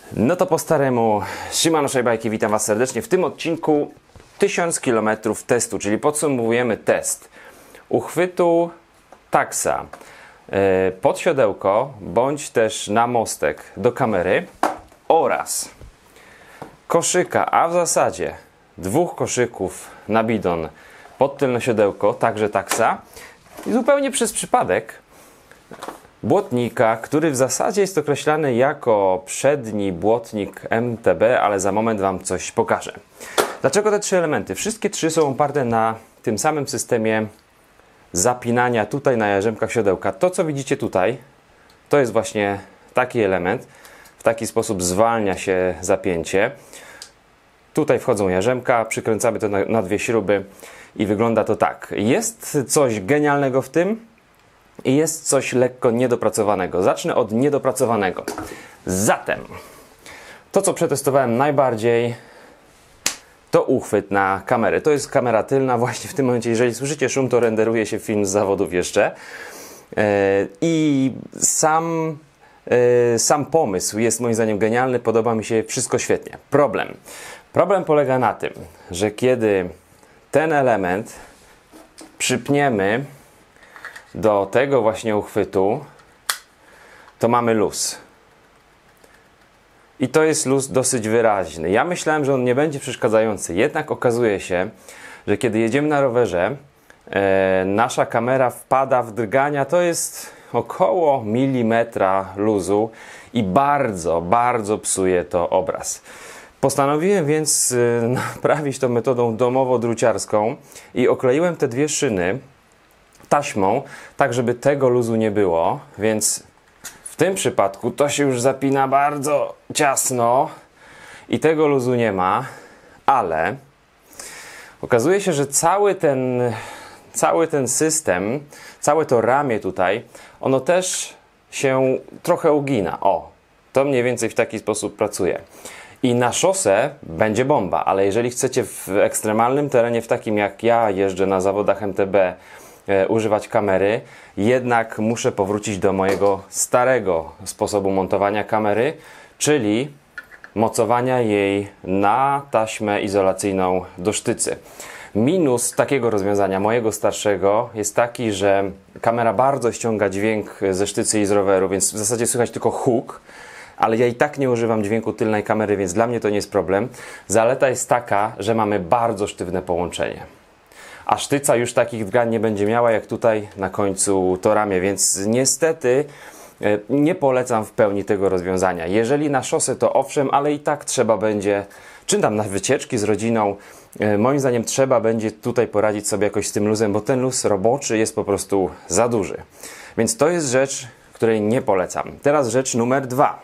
No to po staremu, Siemano Bajki, witam Was serdecznie. W tym odcinku 1000 km testu, czyli podsumowujemy test uchwytu taksa pod siodełko, bądź też na mostek do kamery oraz koszyka, a w zasadzie dwóch koszyków na bidon pod tylne siodełko, także taksa i zupełnie przez przypadek błotnika, który w zasadzie jest określany jako przedni błotnik MTB, ale za moment Wam coś pokażę. Dlaczego te trzy elementy? Wszystkie trzy są oparte na tym samym systemie zapinania tutaj na jarzębkach siodełka. To, co widzicie tutaj, to jest właśnie taki element. W taki sposób zwalnia się zapięcie. Tutaj wchodzą jarzębka, przykręcamy to na dwie śruby i wygląda to tak. Jest coś genialnego w tym i jest coś lekko niedopracowanego. Zacznę od niedopracowanego. Zatem, to co przetestowałem najbardziej, to uchwyt na kamerę. To jest kamera tylna. Właśnie w tym momencie, jeżeli słyszycie szum, to renderuje się film z zawodów jeszcze. I sam pomysł jest moim zdaniem genialny. Podoba mi się wszystko świetnie. Problem polega na tym, że kiedy ten element przypniemy do tego właśnie uchwytu, to mamy luz. I to jest luz dosyć wyraźny. Ja myślałem, że on nie będzie przeszkadzający. Jednak okazuje się, że kiedy jedziemy na rowerze, nasza kamera wpada w drgania. To jest około milimetra luzu i bardzo, bardzo psuje to obraz. Postanowiłem więc naprawić to metodą domowo-druciarską i okleiłem te dwie szyny taśmą, tak żeby tego luzu nie było, więc w tym przypadku to się już zapina bardzo ciasno i tego luzu nie ma, ale okazuje się, że cały ten system, całe to ramię tutaj, ono też się trochę ugina. O, to mniej więcej w taki sposób pracuje. I na szosę będzie bomba, ale jeżeli chcecie w ekstremalnym terenie, w takim jak ja jeżdżę na zawodach MTB, używać kamery, jednak muszę powrócić do mojego starego sposobu montowania kamery, czyli mocowania jej na taśmę izolacyjną do sztycy. Minus takiego rozwiązania mojego starszego jest taki, że kamera bardzo ściąga dźwięk ze sztycy i z roweru, więc w zasadzie słychać tylko huk, ale ja i tak nie używam dźwięku tylnej kamery, więc dla mnie to nie jest problem. Zaleta jest taka, że mamy bardzo sztywne połączenie. A sztyca już takich drgań nie będzie miała jak tutaj na końcu to ramię, więc niestety nie polecam w pełni tego rozwiązania. Jeżeli na szosę, to owszem, ale i tak trzeba będzie, czy tam na wycieczki z rodziną, moim zdaniem trzeba będzie tutaj poradzić sobie jakoś z tym luzem, bo ten luz roboczy jest po prostu za duży. Więc to jest rzecz, której nie polecam. Teraz rzecz numer 2.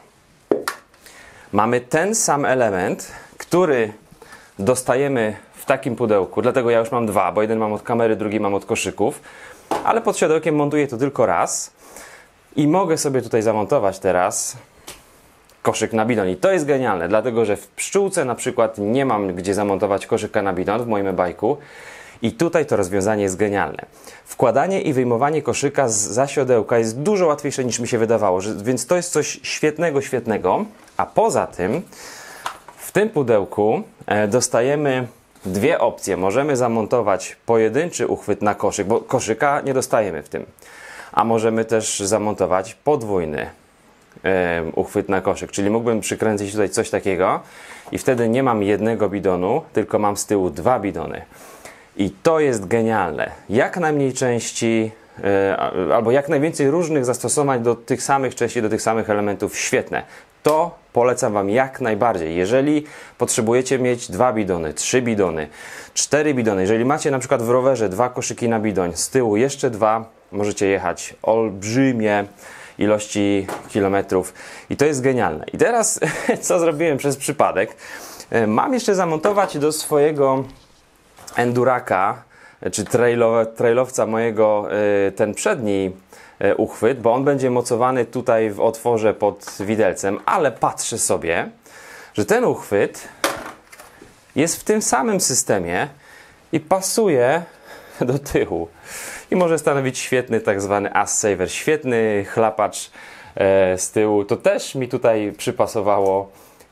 Mamy ten sam element, który dostajemy w takim pudełku, dlatego ja już mam dwa, bo jeden mam od kamery, drugi mam od koszyków, ale pod siodełkiem montuję to tylko raz i mogę sobie tutaj zamontować teraz koszyk na bidon. I to jest genialne, dlatego że w pszczółce na przykład nie mam gdzie zamontować koszyka na bidon w moim e-bajku i tutaj to rozwiązanie jest genialne. Wkładanie i wyjmowanie koszyka za siodełka jest dużo łatwiejsze niż mi się wydawało, więc to jest coś świetnego, a poza tym w tym pudełku dostajemy dwie opcje. Możemy zamontować pojedynczy uchwyt na koszyk, bo koszyka nie dostajemy w tym. A możemy też zamontować podwójny uchwyt na koszyk. Czyli mógłbym przykręcić tutaj coś takiego i wtedy nie mam jednego bidonu, tylko mam z tyłu dwa bidony. I to jest genialne. Jak najmniej części albo jak najwięcej różnych zastosowań do tych samych części, do tych samych elementów. Świetne. To polecam Wam jak najbardziej. Jeżeli potrzebujecie mieć 2 bidony, 3 bidony, 4 bidony, jeżeli macie na przykład w rowerze 2 koszyki na bidoń, z tyłu jeszcze 2, możecie jechać olbrzymie ilości kilometrów i to jest genialne. I teraz, co zrobiłem przez przypadek, mam jeszcze zamontować do swojego enduraka, czy trailowca mojego, ten przedni uchwyt, bo on będzie mocowany tutaj w otworze pod widelcem, ale patrzę sobie, że ten uchwyt jest w tym samym systemie i pasuje do tyłu i może stanowić świetny tak zwany ass saver, świetny chlapacz z tyłu. To też mi tutaj przypasowało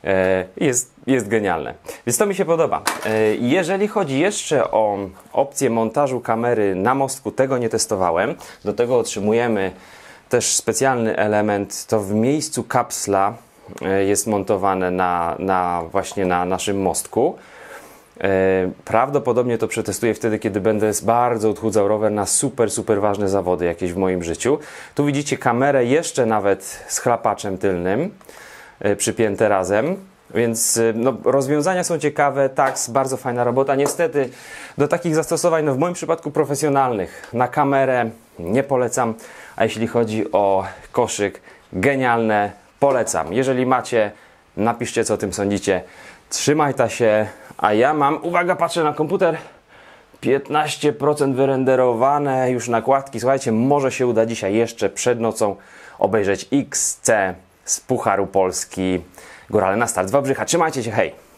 Jest genialne. Więc to mi się podoba. Jeżeli chodzi jeszcze o opcję montażu kamery na mostku, tego nie testowałem. Do tego otrzymujemy też specjalny element, to w miejscu kapsla jest montowane właśnie na naszym mostku. Prawdopodobnie to przetestuję wtedy, kiedy będę bardzo odchudzał rower na super ważne zawody jakieś w moim życiu. Tu widzicie kamerę jeszcze nawet z chlapaczem tylnym przypięte razem, więc no, rozwiązania są ciekawe, Tacx, bardzo fajna robota. Niestety do takich zastosowań, no w moim przypadku profesjonalnych, na kamerę nie polecam, a jeśli chodzi o koszyk, genialne, polecam. Jeżeli macie, napiszcie, co o tym sądzicie. Trzymaj ta się, a ja mam, uwaga, patrzę na komputer, 15% wyrenderowane już nakładki. Słuchajcie, może się uda dzisiaj jeszcze przed nocą obejrzeć XC z Pucharu Polski Górale na start z Wałbrzycha. Trzymajcie się, hej!